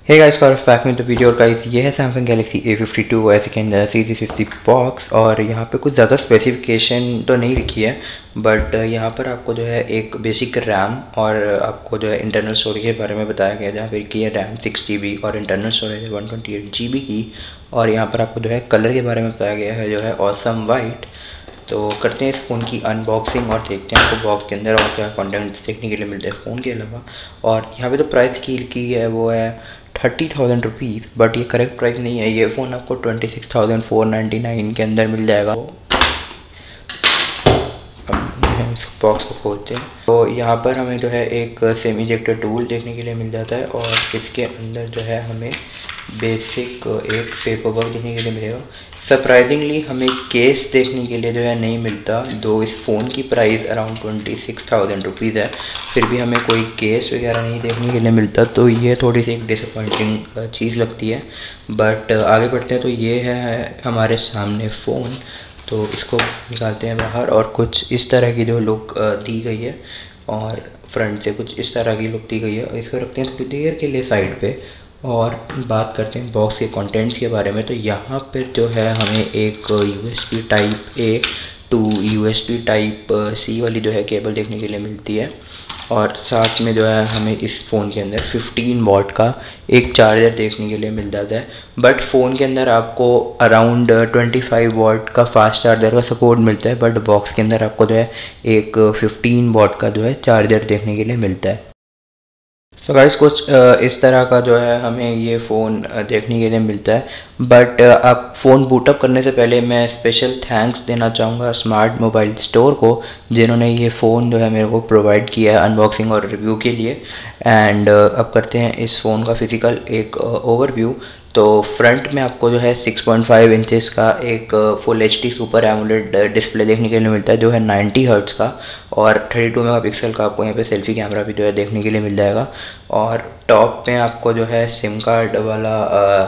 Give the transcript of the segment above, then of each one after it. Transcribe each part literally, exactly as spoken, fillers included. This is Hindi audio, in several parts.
Hey guys, got back में तो वीडियो। और गाइस ये है Samsung Galaxy A fifty two ऐसे के अंदर see this is the box. और यहाँ पे कुछ ज़्यादा स्पेसिफिकेशन तो नहीं लिखी है, बट यहाँ पर आपको जो है एक बेसिक रैम और आपको जो है इंटरनल स्टोरेज के बारे में बताया गया, जहाँ पर की है रैम सिक्स जी बी और इंटरनल स्टोरेज है one twenty eight G B की। और यहाँ पर आपको जो है कलर के बारे में बताया गया है जो है ऑसम वाइट। तो करते हैं इस फ़ोन की अनबॉक्सिंग और देखते हैं आपको बॉक्स के अंदर और क्या कंटेंट देखने के लिए मिलता है फ़ोन के अलावा। और यहाँ पे तो प्राइस की की है वो है थर्टी थाउजेंड रुपीज़, बट ये करेक्ट प्राइस नहीं है। ये फ़ोन आपको twenty six thousand four ninety nine के अंदर मिल जाएगा। अब इस बॉक्स को खोलते हैं तो यहाँ पर हमें जो है एक सेमी इजेक्टर टूल देखने के लिए मिल जाता है और इसके अंदर जो है हमें बेसिक एक पेपर वर्क देखने के लिए मिलेगा। सरप्राइजिंगली हमें केस देखने के लिए जो है नहीं मिलता, दो इस फ़ोन की price around twenty six thousand rupees है, फिर भी हमें कोई केस वगैरह नहीं देखने के लिए मिलता। तो ये थोड़ी सी एक डिसअपॉइंटिंग चीज़ लगती है। बट आगे बढ़ते हैं तो ये है हमारे सामने फ़ोन। तो इसको निकालते हैं बाहर और कुछ इस तरह की जो लुक दी गई है और फ्रंट से कुछ इस तरह की लुक दी गई है। इसको रखते हैं थोड़ी देर के लिए साइड पे और बात करते हैं बॉक्स के कंटेंट्स के बारे में। तो यहाँ पर जो है हमें एक USB type A to USB type C वाली जो है केबल देखने के लिए मिलती है और साथ में जो है हमें इस फ़ोन के अंदर फिफ्टीन वॉट का एक चार्जर देखने के लिए मिल जाता है। बट फ़ोन के अंदर आपको अराउंड ट्वेंटी फाइव वॉट का फास्ट चार्जर का सपोर्ट मिलता है, बट बॉक्स के अंदर आपको जो है एक फिफ्टीन वॉट का जो है चार्जर देखने के लिए मिलता है। तो गाइस कुछ इस तरह का जो है हमें ये फ़ोन देखने के लिए मिलता है। बट आप फ़ोन बूटअप करने से पहले मैं स्पेशल थैंक्स देना चाहूँगा स्मार्ट मोबाइल स्टोर को, जिन्होंने ये फ़ोन जो है मेरे को प्रोवाइड किया है अनबॉक्सिंग और रिव्यू के लिए। एंड अब करते हैं इस फ़ोन का फ़िज़िकल एक ओवरव्यू। तो फ्रंट में आपको जो है सिक्स पॉइंट फाइव इंचेस का एक full H D super AMOLED display देखने के लिए मिलता है जो है नाइन्टी हर्ट्ज़ का, और थर्टी टू मेगापिक्सल का आपको यहाँ पे सेल्फी कैमरा भी जो है देखने के लिए मिल जाएगा। और टॉप में आपको जो है सिम कार्ड वाला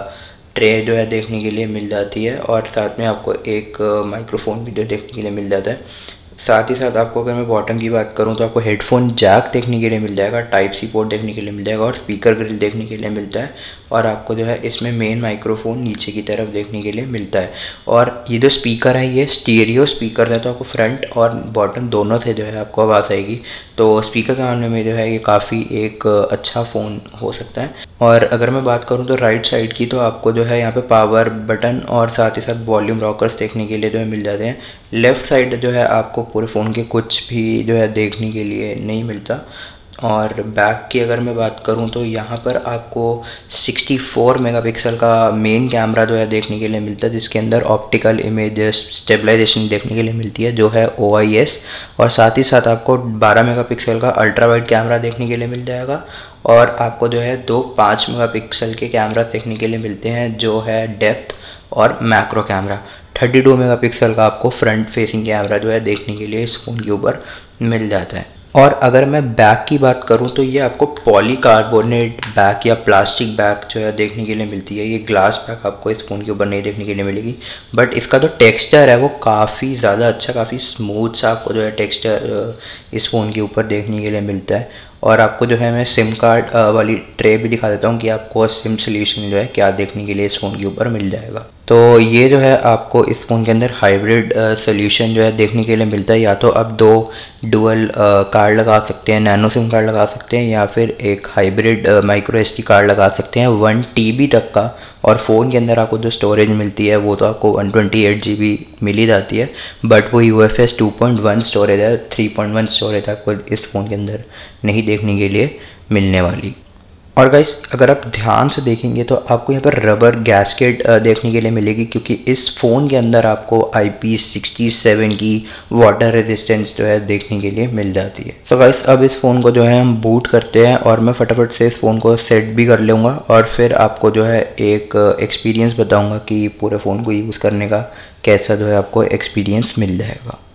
ट्रे जो है देखने के लिए मिल जाती है और साथ में आपको एक माइक्रोफोन भी जो देखने के लिए मिल जाता है। साथ ही साथ आपको अगर मैं बॉटम की बात करूं तो आपको हेडफोन जैक देखने के लिए मिल जाएगा, टाइप सी पोर्ट देखने के लिए मिल जाएगा और स्पीकर ग्रिल देखने के लिए मिलता है। और आपको जो है इसमें मेन माइक्रोफोन नीचे की तरफ देखने के लिए मिलता है। और ये जो स्पीकर है ये स्टीरियो स्पीकर है, तो आपको फ्रंट और बॉटम दोनों से जो है आपको आवाज़ आएगी। तो स्पीकर के मामले में जो है ये काफ़ी एक अच्छा फ़ोन हो सकता है। और अगर मैं बात करूँ तो राइट साइड की, तो आपको जो है यहाँ पे पावर बटन और साथ ही साथ वॉल्यूम रॉकर्स देखने के लिए जो है मिल जाते हैं। लेफ़्ट साइड जो है आपको पूरे फ़ोन के कुछ भी जो है देखने के लिए नहीं मिलता। और बैक की अगर मैं बात करूं तो यहाँ पर आपको सिक्सटी फोर मेगापिक्सल का मेन कैमरा जो है देखने के लिए मिलता है, जिसके अंदर ऑप्टिकल इमेज स्टेबलाइजेशन देखने के लिए मिलती है जो है ओ आई एस। और साथ ही साथ आपको बारह मेगापिक्सल का अल्ट्रा वाइड कैमरा देखने के लिए मिल जाएगा और आपको जो है दो पाँच मेगापिक्सल के कैमरा देखने के लिए मिलते हैं जो है डेप्थ और macro camera. Thirty two megapixel का आपको फ्रंट फेसिंग कैमरा जो है देखने के लिए इस फ़ोन के ऊपर मिल जाता है। और अगर मैं बैक की बात करूं तो ये आपको पॉलीकार्बोनेट बैक या प्लास्टिक बैक जो है देखने के लिए मिलती है। ये ग्लास बैक आपको इस फ़ोन के ऊपर नहीं देखने के लिए मिलेगी, बट इसका जो टेक्सचर है वो काफ़ी ज़्यादा अच्छा, काफ़ी स्मूथ सा आपको जो है टेक्सचर इस फ़ोन के ऊपर देखने के लिए मिलता है। और आपको जो है मैं सिम कार्ड वाली ट्रे भी दिखा देता हूँ कि आपको सिम सोल्यूशन जो है क्या देखने के लिए इस फ़ोन के ऊपर मिल जाएगा। तो ये जो है आपको इस फ़ोन के अंदर हाइब्रिड सोल्यूशन जो है देखने के लिए मिलता है। या तो आप दो डुअल कार्ड लगा सकते हैं, नैनो सिम कार्ड लगा सकते हैं, या फिर एक hybrid micro S D card लगा सकते हैं वन टी बी तक का। और फ़ोन के अंदर आपको जो स्टोरेज मिलती है वो तो आपको one twenty eight G B मिल ही जाती है, बट वो U F S two point one storage है, थ्री पॉइंट वन स्टोरेज आपको इस फ़ोन के अंदर नहीं देखने के लिए मिलने वाली। और गाइस अगर आप ध्यान से देखेंगे तो आपको यहाँ पर रबर गैस्केट देखने के लिए मिलेगी, क्योंकि इस फ़ोन के अंदर आपको आई पी सिक्सटी सेवन की वाटर रेजिस्टेंस जो है देखने के लिए मिल जाती है। तो गाइस अब इस फ़ोन को जो है हम बूट करते हैं और मैं फटाफट से इस फ़ोन को सेट भी कर लूँगा और फिर आपको जो है एक एक्सपीरियंस बताऊँगा कि पूरे फ़ोन को यूज़ करने का कैसा जो है आपको एक्सपीरियंस मिल जाएगा।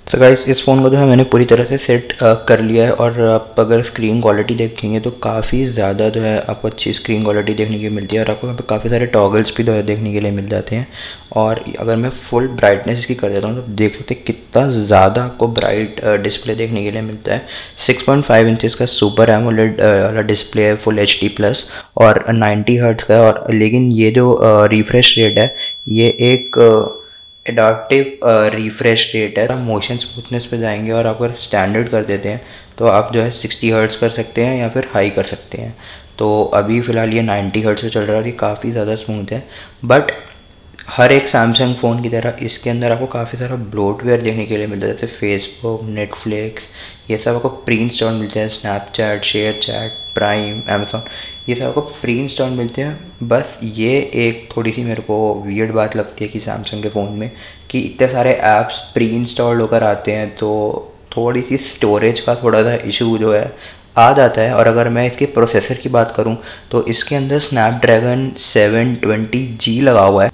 तो गाइस इस फ़ोन को जो है मैंने पूरी तरह से सेट कर लिया है और आप अगर स्क्रीन क्वालिटी देखेंगे तो काफ़ी ज़्यादा जो है आपको अच्छी स्क्रीन क्वालिटी देखने की मिलती है और आपको यहाँ पे काफ़ी सारे टॉगल्स भी जो है देखने के लिए मिल जाते हैं। और अगर मैं फुल ब्राइटनेस इसकी कर देता हूँ तो देख सकते हैं कितना ज़्यादा आपको ब्राइट डिस्प्ले देखने के लिए मिलता है। सिक्स पॉइंट फाइव इंचज़ का सुपर एमोलेड वाला डिस्प्ले है, फुल एच डी प्लस और नाइन्टी हर्ट्ज़ का है। और लेकिन ये जो रिफ्रेश रेट है ये एक एडाप्टिव रिफ्रेश रेट है। मोशन स्मूथनेस पे जाएंगे और आप अगर स्टैंडर्ड कर देते हैं तो आप जो है सिक्सटी हर्ट्ज़ कर सकते हैं या फिर हाई कर सकते हैं। तो अभी फ़िलहाल ये नाइन्टी हर्ट्ज़ पे चल रहा है और ये काफ़ी ज़्यादा स्मूथ है। बट हर एक सैमसंग फ़ोन की तरह इसके अंदर आपको काफ़ी सारा ब्लोटवेयर देखने के लिए मिलता है, जैसे फेसबुक, नेटफ्लिक्स, ये सब आपको प्री इंस्टॉल मिलते हैं। Snapchat, ShareChat, Prime, Amazon, ये सब आपको प्री इंस्टॉल मिलते हैं। बस ये एक थोड़ी सी मेरे को वियर्ड बात लगती है कि सैमसंग के फ़ोन में कि इतने सारे ऐप्स प्री इंस्टॉल्ड होकर आते हैं तो थोड़ी सी स्टोरेज का थोड़ा सा इशू जो है आ जाता है। और अगर मैं इसके प्रोसेसर की बात करूं तो इसके अंदर स्नैपड्रैगन सेवन ट्वेंटी जी लगा हुआ है।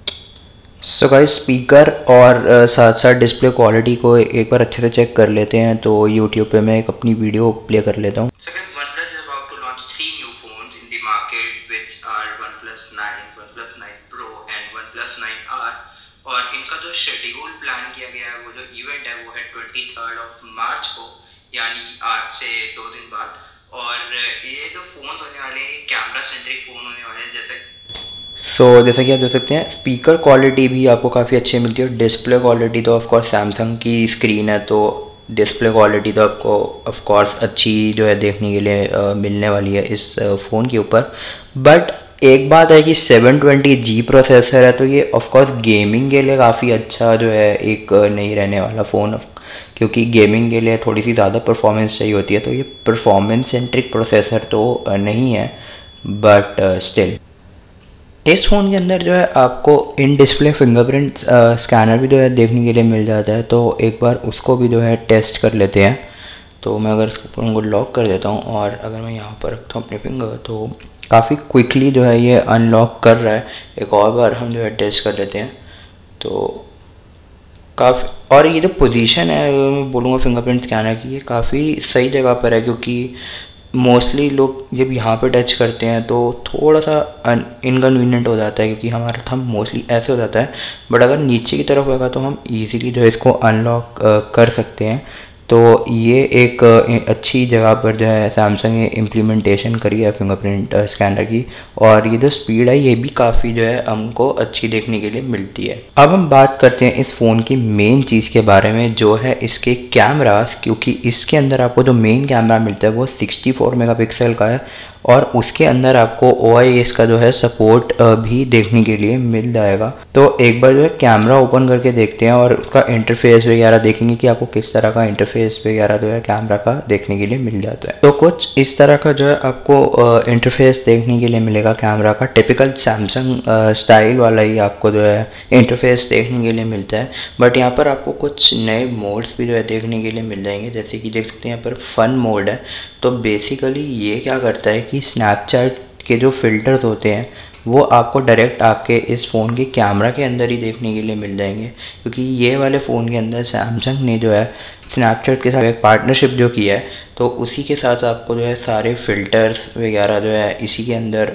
सो गाइस स्पीकर और uh, साथ साथ डिस्प्ले क्वालिटी को एक बार अच्छे से चेक कर लेते हैं। तो यूट्यूब पे मैं एक अपनी वीडियो प्ले कर लेता हूँ। So guys, OnePlus is about to launch three new phones in the market, which are OnePlus nine, OnePlus nine Pro and OnePlus nine R. और इनका जो शेड्यूल प्लान किया गया है, वो जो इवेंट है वो है ट्वेंटी थर्ड ऑफ मार्च को, यानी आज से दो दिन बाद। और ये जो फ़ोन होने वाले हैं कैमरा सेंट्रिक फ़ोन होने वाले हैं। जैसे सो so, जैसा कि आप देख सकते हैं स्पीकर क्वालिटी भी आपको काफ़ी अच्छी मिलती है। डिस्प्ले क्वालिटी तो ऑफकोर्स सैमसंग की स्क्रीन है तो डिस्प्ले क्वालिटी तो आपको ऑफकोर्स अच्छी जो है देखने के लिए आ, मिलने वाली है इस फ़ोन के ऊपर। बट एक बात है कि सेवन ट्वेंटी जी प्रोसेसर है तो ये ऑफकोर्स गेमिंग के लिए काफ़ी अच्छा जो है एक नहीं रहने वाला फ़ोन, क्योंकि गेमिंग के लिए थोड़ी सी ज़्यादा परफॉर्मेंस चाहिए होती है। तो ये परफॉर्मेंस सेंट्रिक प्रोसेसर तो नहीं है, बट स्टिल इस फ़ोन के अंदर जो है आपको इन डिस्प्ले फिंगरप्रिंट स्कैनर भी जो है देखने के लिए मिल जाता है। तो एक बार उसको भी जो है टेस्ट कर लेते हैं। तो मैं अगर इसको फ़ोन को लॉक कर देता हूँ और अगर मैं यहाँ पर रखता हूँ अपने फिंगर तो काफ़ी क्विकली जो है ये अनलॉक कर रहा है। एक और बार हम जो है टेस्ट कर लेते हैं तो काफ़ी, और ये जो पोजीशन है मैं बोलूँगा फिंगरप्रिंट स्कैनर की, ये काफ़ी सही जगह पर है। क्योंकि मोस्टली लोग जब यहाँ पे टच करते हैं तो थोड़ा सा इनकन्वीनियंट हो जाता है, क्योंकि हमारा थंब मोस्टली ऐसे हो जाता है। बट अगर नीचे की तरफ होगा तो हम इजीली जो है इसको अनलॉक कर सकते हैं। तो ये एक अच्छी जगह पर जो है सैमसंग ने इम्प्लीमेंटेशन करी है फिंगरप्रिंट स्कैनर की। और ये जो स्पीड है ये भी काफ़ी जो है हमको अच्छी देखने के लिए मिलती है। अब हम बात करते हैं इस फ़ोन की मेन चीज़ के बारे में, जो है इसके कैमरास। क्योंकि इसके अंदर आपको जो मेन कैमरा मिलता है वो सिक्सटी फोर मेगापिक्सल का है और उसके अंदर आपको ओ आई एस का जो है सपोर्ट भी देखने के लिए मिल जाएगा। तो एक बार जो है कैमरा ओपन करके देखते हैं और उसका इंटरफेस वगैरह देखेंगे कि आपको किस तरह का इंटरफेस वगैरह जो है कैमरा का देखने के लिए मिल जाता है। तो कुछ इस तरह का जो है आपको इंटरफेस देखने के लिए मिलेगा कैमरा का। टिपिकल सैमसंग स्टाइल वाला ही आपको जो है इंटरफेस देखने के लिए मिलता है। बट यहाँ पर आपको कुछ नए मोड्स भी जो है देखने के लिए मिल जाएंगे। जैसे कि देख सकते हैं यहाँ पर फन मोड है। तो बेसिकली ये क्या करता है कि स्नैपचैट के जो फ़िल्टर्स होते हैं वो आपको डायरेक्ट आपके इस फ़ोन के कैमरा के अंदर ही देखने के लिए मिल जाएंगे। क्योंकि ये वाले फ़ोन के अंदर सैमसंग ने जो है स्नैपचैट के साथ एक पार्टनरशिप जो किया है, तो उसी के साथ आपको जो है सारे फ़िल्टर्स वगैरह जो है इसी के अंदर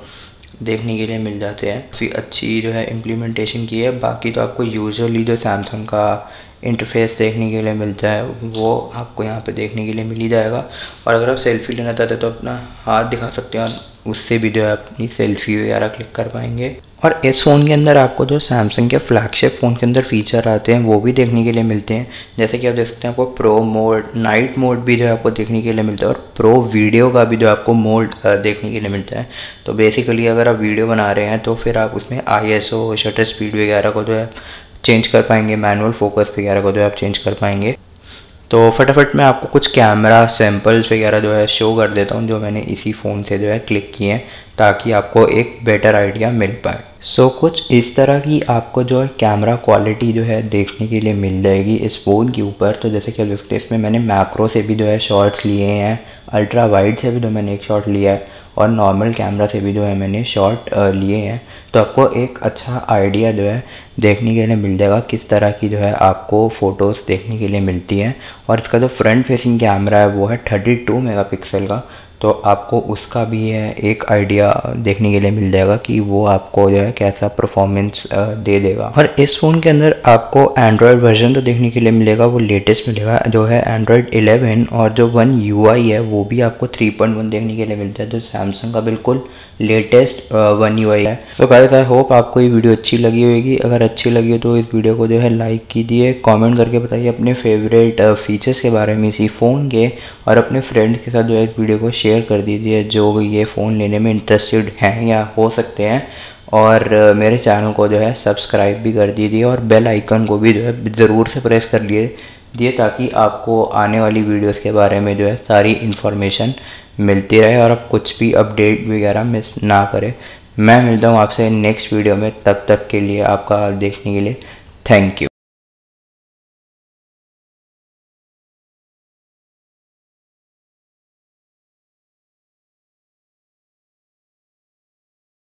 देखने के लिए मिल जाते हैं। काफ़ी अच्छी जो है इम्प्लीमेंटेशन की है। बाकी तो आपको यूजुअली जो सैमसंग का इंटरफेस देखने के लिए मिलता है वो आपको यहाँ पे देखने के लिए मिल ही जाएगा। और अगर आप सेल्फ़ी लेना चाहते हैं तो अपना हाथ दिखा सकते हैं और उससे भी जो है अपनी सेल्फ़ी वगैरह क्लिक कर पाएंगे। और इस फ़ोन के अंदर आपको जो सैमसंग के फ्लैगशिप फ़ोन के अंदर फ़ीचर आते हैं वो भी देखने के लिए मिलते हैं। जैसे कि आप देख सकते हैं आपको प्रो मोड, नाइट मोड भी जो है आपको देखने के लिए मिलता है और प्रो वीडियो का भी जो आपको मोड देखने के लिए मिलता है। तो बेसिकली अगर आप वीडियो बना रहे हैं तो फिर आप उसमें I S O, shutter speed वगैरह को जो है चेंज कर पाएंगे, मैनुअल फोकस वगैरह को जो है आप चेंज कर पाएंगे। तो फटाफट मैं आपको कुछ कैमरा सैम्पल्स वगैरह जो है शो कर देता हूँ जो मैंने इसी फ़ोन से जो है क्लिक किए हैं, ताकि आपको एक बेटर आइडिया मिल पाए। सो so, कुछ इस तरह की आपको जो है कैमरा क्वालिटी जो है देखने के लिए मिल जाएगी इस फ़ोन के ऊपर। तो जैसे कि आप इसमें मैंने मैक्रो से भी जो है शॉट्स लिए हैं, अल्ट्रा वाइड से भी जो मैंने एक शॉट लिया है और नॉर्मल कैमरा से भी जो है मैंने शॉट लिए हैं। तो आपको एक अच्छा आइडिया जो है देखने के लिए मिल जाएगा किस तरह की जो है आपको फ़ोटोज़ देखने के लिए मिलती हैं। और इसका जो फ्रंट फेसिंग कैमरा है वो है थर्टी टू मेगापिक्सल का, तो आपको उसका भी है एक आइडिया देखने के लिए मिल जाएगा कि वो आपको जो है कैसा परफॉर्मेंस दे देगा। और इस फ़ोन के अंदर आपको एंड्रॉयड वर्जन तो देखने के लिए मिलेगा, वो लेटेस्ट मिलेगा जो है एंड्रॉयड इलेवन, और जो वन यूआई है वो भी आपको थ्री पॉइंट वन देखने के लिए मिलता है, जो सैमसंग का बिल्कुल लेटेस्ट वन यूआई है। तो गाइस आई होप आपको ये वीडियो अच्छी लगी होगी। अगर अच्छी लगी हो तो इस वीडियो को जो है लाइक कीजिए, कमेंट करके बताइए अपने फेवरेट फीचर्स के बारे में इसी फ़ोन के, और अपने फ्रेंड्स के साथ जो है इस वीडियो को शेयर कर दीजिए जो ये फ़ोन लेने में इंटरेस्टेड हैं या हो सकते हैं। और मेरे चैनल को जो है सब्सक्राइब भी कर दीजिए और बेल आइकन को भी जो है ज़रूर से प्रेस कर लिए दिए ताकि आपको आने वाली वीडियोस के बारे में जो है सारी इन्फॉर्मेशन मिलती रहे और आप कुछ भी अपडेट वगैरह मिस ना करें। मैं मिलता हूँ आपसे नेक्स्ट वीडियो में, तब तक के लिए आपका देखने के लिए थैंक यू।